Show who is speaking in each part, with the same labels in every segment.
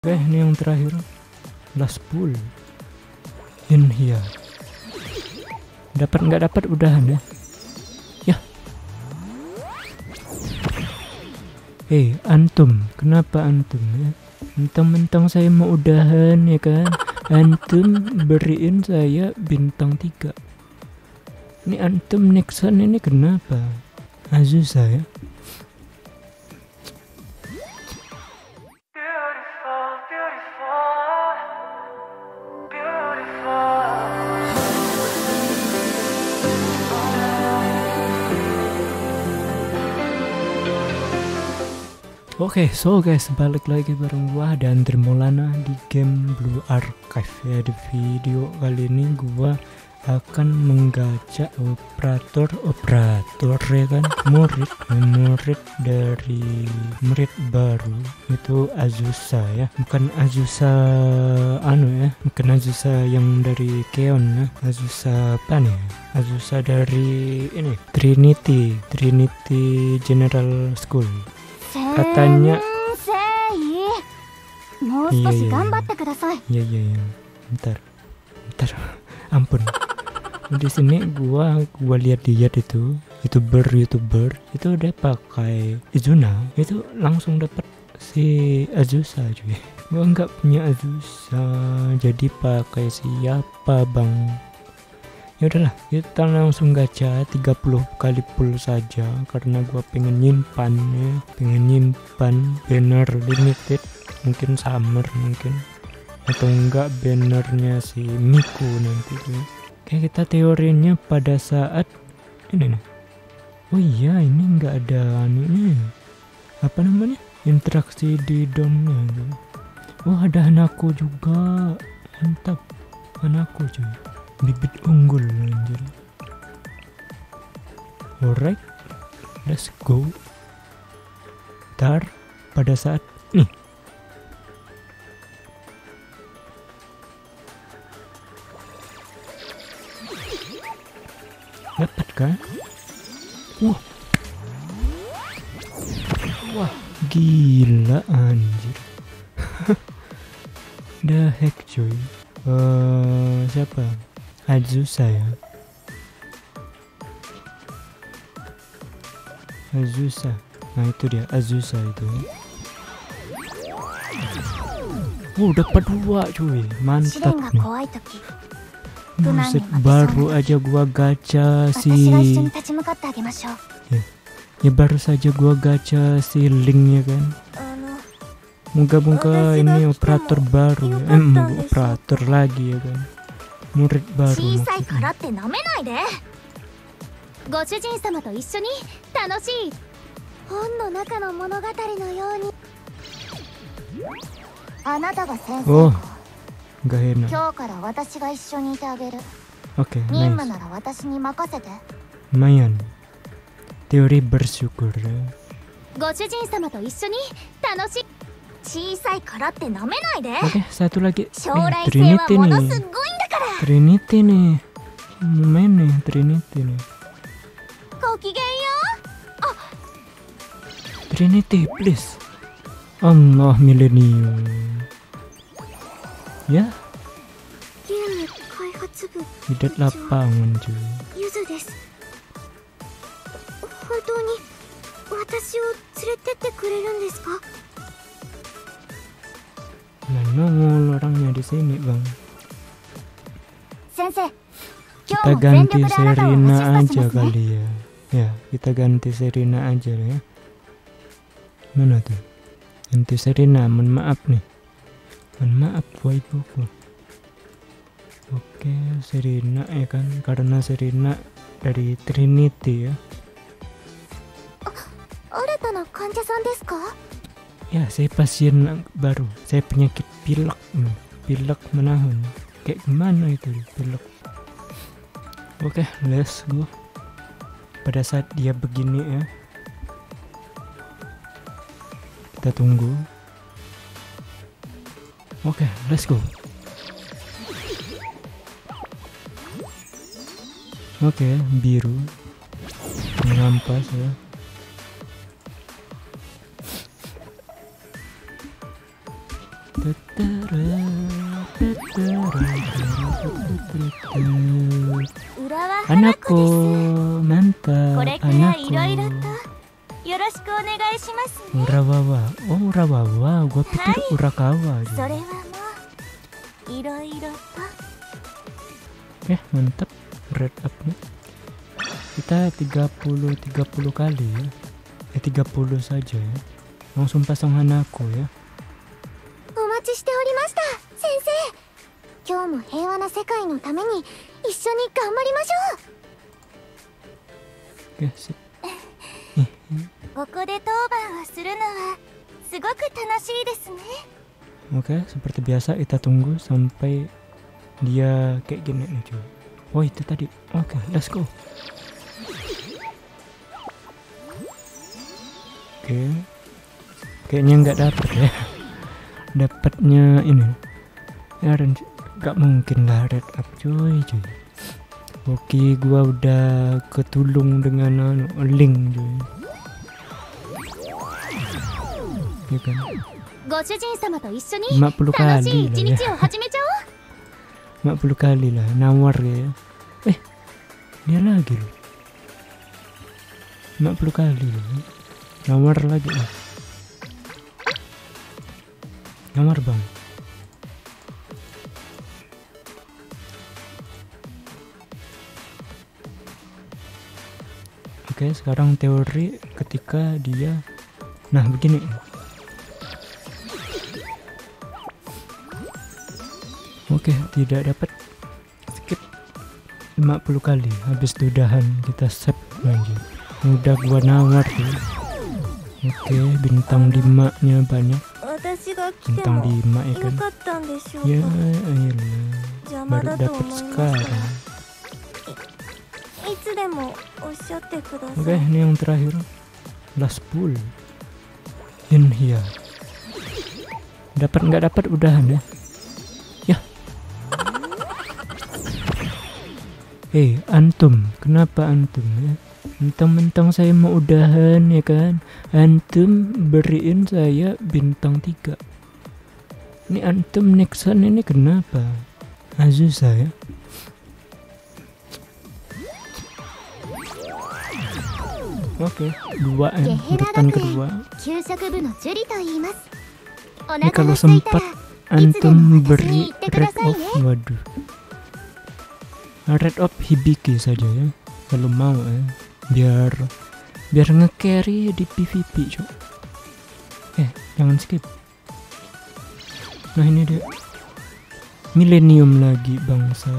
Speaker 1: Oke, ini yang terakhir. Last pool. In here. Dapat nggak dapat udahan ya. Ya. Antum, kenapa antum ya? Mentang-mentang saya mau udahan ya kan. Antum beriin saya bintang 3. Ini antum Nixon ini kenapa? Azusa ya. Oke, so guys, balik lagi bareng gua dan Maulana di game Blue Archive ya. Di video kali ini gua akan menggacha operator ya kan, murid dari murid baru itu Azusa ya, bukan Azusa bukan Azusa yang dari Keon ya. Azusa apa nih? Azusa dari ini Trinity General School katanya. Iya, bentar ampun. Di sini gua lihat itu youtuber itu udah pakai Izuna, itu langsung dapat si Azusa cuy. Gua nggak punya Azusa, jadi pakai siapa bang? Ya udahlah, kita langsung gacha 30 kali pull saja karena gua pengen nyimpan banner limited, mungkin summer atau enggak bannernya si Miku nanti tuh. Kayak kita teorinya pada saat ini nih. Oh iya, ini enggak ada anunya. Apa namanya? Interaksi di domnya. Oh, ada Hanako juga. Mantap. Hanako cuy. Bibit unggul anjir. Alright. Let's go. Ntar pada saat nih. Dapat kan? Wah, gila anjir. The heck cuy. Siapa? Azusa ya. Azusa. Nah itu dia Azusa itu. Dapat 2 cuy. Mantap nih. Buset, baru aja gua gacha si ya baru saja gua gacha si Link ya kan. Moga-moga ini operator baru ya. Operator lagi ya kan, murid baru maksudnya. Oh, nggak enak. Oke, nice. Lumayan. Teori bersyukur ya. Oke, satu lagi. Trinity nih. Main nih Trinity nih. Trinity please. Allah milenium. Ya. Hidup lapangan cuy. Nongol orangnya di sini bang. Kita ganti Serena aja kali ya. Ya, kita ganti Serena aja ya. Mana tuh? Ganti Serena, mohon maaf nih. Mohon maaf waifuku. Oke, Serena ya kan, karena Serena dari Trinity ya. Ya, saya pasien baru. Saya penyakit pilek menahun. Kayak gimana itu pilek? Oke, let's go. Pada saat dia begini ya, kita tunggu. Oke, let's go. Oke, biru mengampas ya. Anakku, mantap, anakku. Urawawa, oh Urawawa, gua pikir Urakawa. Mantap, red up-nya. Kita 30 kali ya. 30 saja ya. Langsung pasang Hanako ya. Oke, sip. Oke, seperti biasa kita tunggu sampai dia kayak gini nih cuy. Oh itu tadi. Oke, let's go. Oke, kayaknya nggak dapet ya. Dapatnya ini ya, nggak mungkin lah red up cuy. Oke, gua udah ketulung dengan link cuy. Ya kan? 50 kali lah ya. 50 kali lah nawar ya. Dia lagi loh. 50 kali loh. Nawar lagi lah. Nawar bang. Oke, sekarang teori ketika dia begini. Oke, tidak dapat. Skip 50 kali. Habis dudahan kita save lagi. Udah gua nawar tuh. Oke, bintang 5-nya banyak. Bintang 5 ya kan. Ya ayolah. Baru dapat sekarang. Oke, ini yang terakhir. Last pull. In here. Dapat nggak dapat udahan ya. Antum, kenapa antum ya? Mentang-mentang saya mau udahan ya kan, antum beriin saya bintang 3. Ini antum Nexon ini kenapa? Azusa ya. Oke, 2 ya, urutan kedua. Ini kalau sempat antum beri red off, waduh. Red up Hibiki saja ya, kalau mau ya. Biar nge-carry di PvP cok. Jangan skip. Nah ini dia. Millennium lagi bangsa.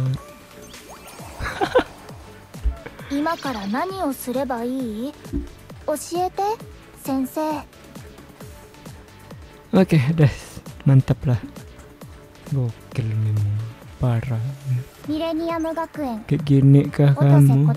Speaker 1: Oke, mantap lah. Gokil memang, parah. Kayak gini kah kamu?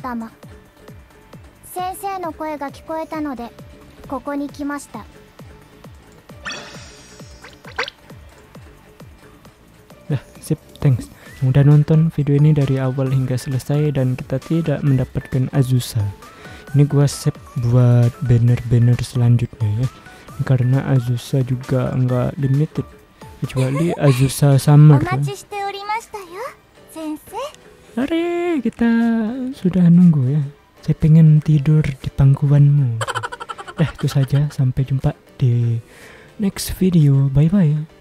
Speaker 1: Sip, thanks. Udah nonton video ini dari awal hingga selesai dan kita tidak mendapatkan Azusa. Ini gua save buat banner-banner selanjutnya ya. Karena Azusa juga nggak limited, kecuali Azusa Summer. Hari kita sudah nunggu ya. Saya pengen tidur di pangkuanmu. Itu saja, sampai jumpa di next video. Bye bye.